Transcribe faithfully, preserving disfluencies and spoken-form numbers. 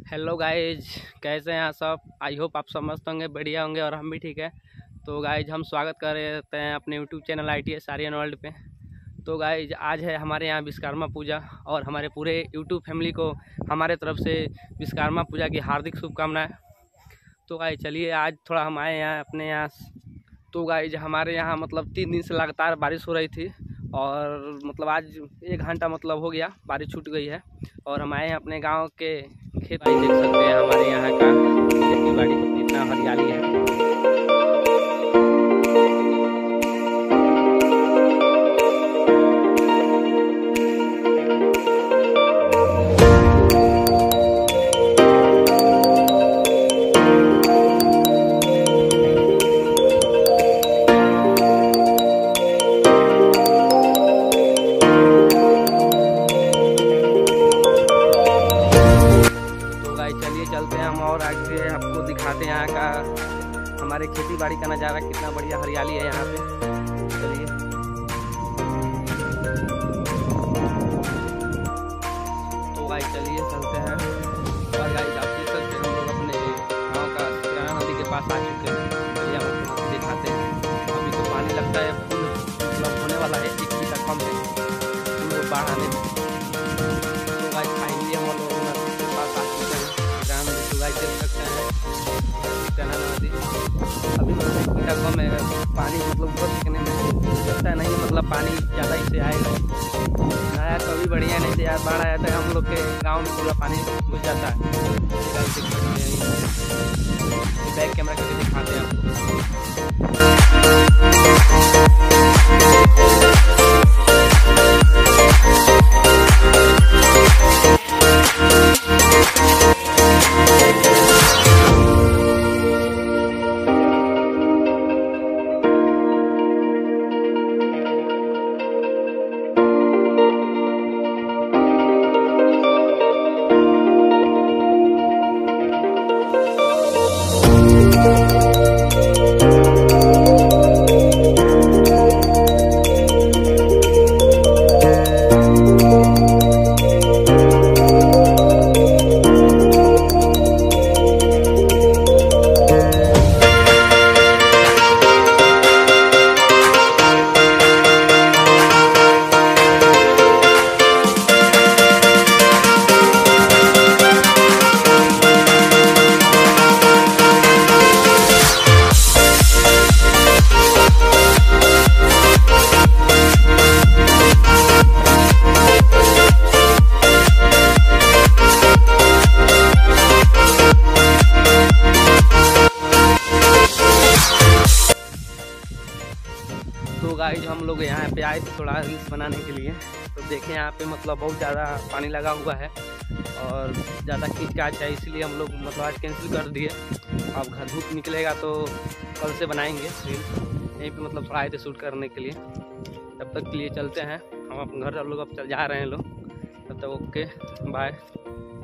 Hello guys, कैसे हैं आप सब। आई होप आप सब मस्त होंगे, बढ़िया होंगे और हम भी ठीक है। तो गाइज हम स्वागत कर रहे हैं अपने YouTube channel I T S Aryan world पे। तो गाइज आज है हमारे यहाँ विश्वकर्मा पूजा और हमारे पूरे यूट्यूब फैमिली को हमारे तरफ से विश्वकर्मा पूजा की हार्दिक शुभकामनाएं। तो गाइज चलिए आज थोड़ा हम आए हैं अपने यहाँ। तो गाइज हमारे यहाँ मतलब तीन दिन से लगातार बारिश हो रही थी और मतलब आज एक घंटा मतलब हो गया बारिश छूट गई है। और हम आए हैं अपने गांव के खेत में, देख सकते हैं हमारे यहाँ का खेती बाड़ी कितना हरियाली है। चलिए चलते हैं हम और आगे आपको दिखाते हैं यहाँ का हमारे खेती बाड़ी का नज़ारा, कितना बढ़िया हरियाली है यहाँ पे। चलिए तो गाइस चलिए चलते हैं। और गाइस आप देख सकते हैं हम लोग अपने गाँव का सिराना नदी के पास आ चुके हैं। चलिए हम आपको दिखाते हैं। अभी तो पानी लगता है फुल मतलब होने वाला है, एक फीट कम है फुल बाढ़ आने में। तो गाइस फाइनली हम लोग नदी के पास आ चुके हैं। देख सकते हैं सिराना नदी अभी मतलब कीटा कम है, पानी मतलब ऊपर दिखने में लगता है नहीं, मतलब पानी ज़्यादा इससे आएगा नया तो अभी बढ़िया नहीं। यार बाढ़ आया था हम लोग के गांव में पूरा पानी घुस जाता है। देख सकते हैं बैक कैमरा करके दिखाते हैं आपको। तो गाइस हम लोग यहाँ पे आए थे थोड़ा रील्स बनाने के लिए। तो देखें यहाँ पे मतलब बहुत ज़्यादा पानी लगा हुआ है और ज़्यादा खींच काच है, इसलिए हम लोग मतलब आज कैंसिल कर दिए। अब घर धूप निकलेगा तो कल से बनाएंगे रील्स। यहीं पे मतलब थोड़ा आए थे शूट करने के लिए। तब तक के लिए चलते हैं हम अपने घर। अब लोग अब चल जा रहे हैं लोग, तब तक ओके बाय।